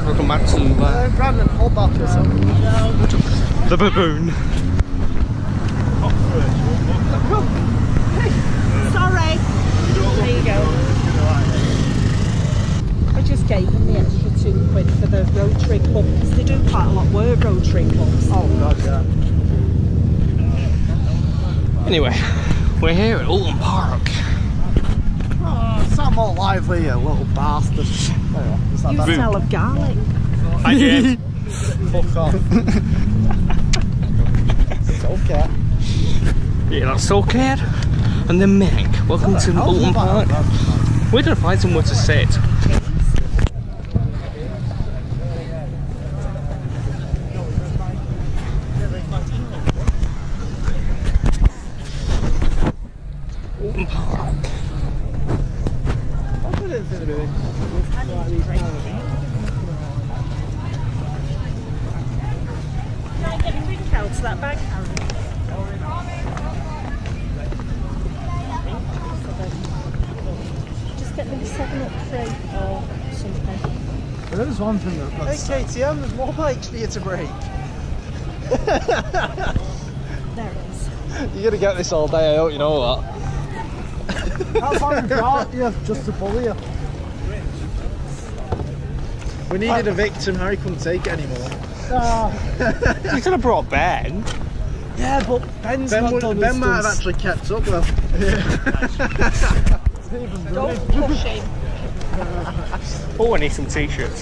welcome back to Brandon, hold back for a second. the baboon. Sorry. There you go. I just gave them the extra £2 for the Rotary Club because they do quite a lot of work, Rotary clubs. Oh god, yeah. Anyway, we're here at Olton Park. Oh, it's not more lively, you little bastard. You smell of garlic. I did. Fuck off. Soulcat. Yeah, that's soulcat. And then Meg. Welcome to Olton Park. We're gonna find somewhere to sit. Olton Park. Can I get a drink out to that bag, Harry? Just get me the 7-Up free or something. There is one thing that's... Hey KTM, there's more bikes for you to break. There it is. You're gonna get this all day, I hope you know that. That's why we brought you, just to bully you. We needed a victim, Harry couldn't take it anymore. You could have brought Ben. Yeah, but Ben might have actually kept up well. Don't push him. Oh, I need some t-shirts.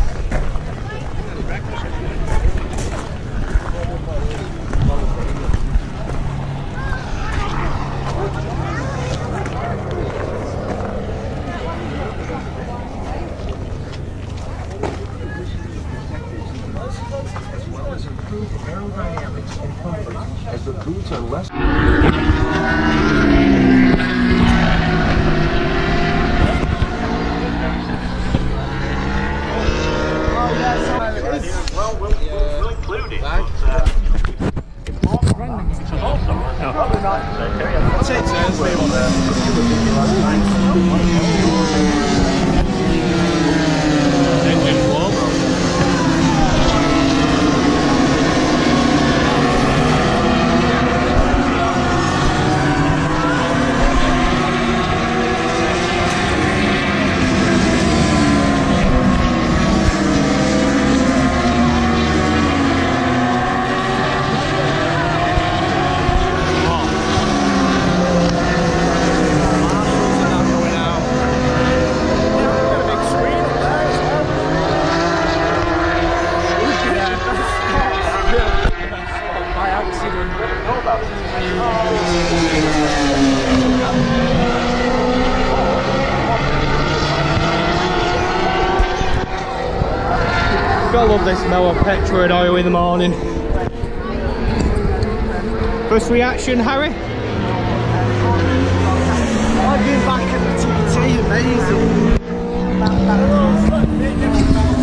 Aerodynamics and comfort as the boots are less. Well, we'll include it. Probably not. I'll take turns, leave on there. Engine blow. Gotta love this smell of petrol and oil in the morning. First reaction, Harry? I'll be back at the TT, amazing.